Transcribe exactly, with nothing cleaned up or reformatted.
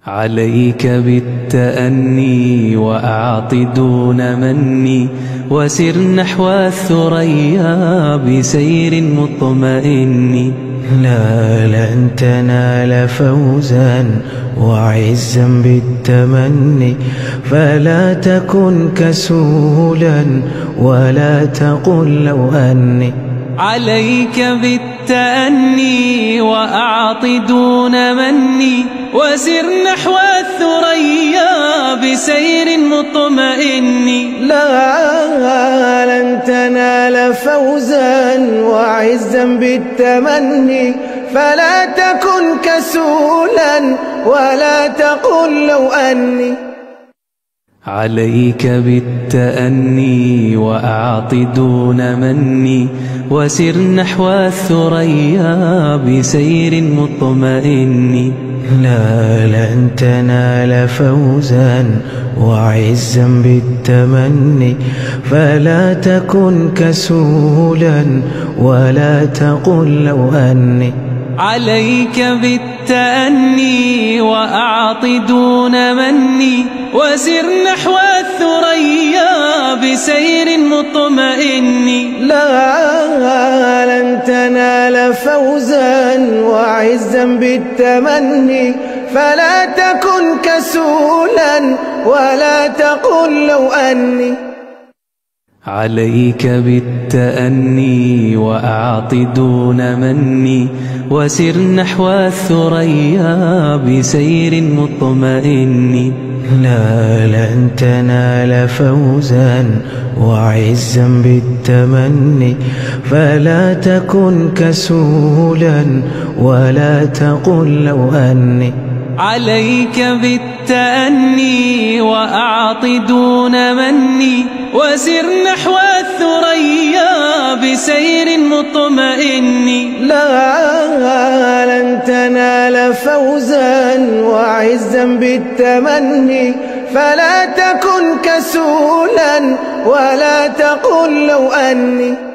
عليك بالتأني وأعط دون مني، وسر نحو الثريا بسير مطمئن. لا لن تنال فوزا وعزا بالتمني، فلا تكن كسولا ولا تقل لو أني. عليك بالتأني وأعط دون مني، وسر نحو الثريا بسير مطمئن. لا لن تنال فوزا وعزا بالتمني، فلا تكن كسولا ولا تقل لو أني. عليك بالتأني وأعط دون مني، وسر نحو الثريا بسير مطمئن. لا لن تنال فوزا وعزا بالتمني، فلا تكن كسولا ولا تقل لو أني. عليك بالتأني وأعط دون مني، وسر نحو الثريا بسير مطمئن. لا لن تنال فوزا وعزا بالتمني، فلا تكن كسولا ولا تقل لو أني. عليك بالتأني وأعط دون مني، وسر نحو الثريا بسير مطمئن. لا لن تنال فوزا وعزا بالتمني، فلا تكن كسولا ولا تقل لو أني. عليك بالتأني وأعط دون مني، وسر نحو الثريا بسير مطمئن. لا لن تنال فوزا وعزا بالتمني، فلا تكن كسولا ولا تقل لو أني.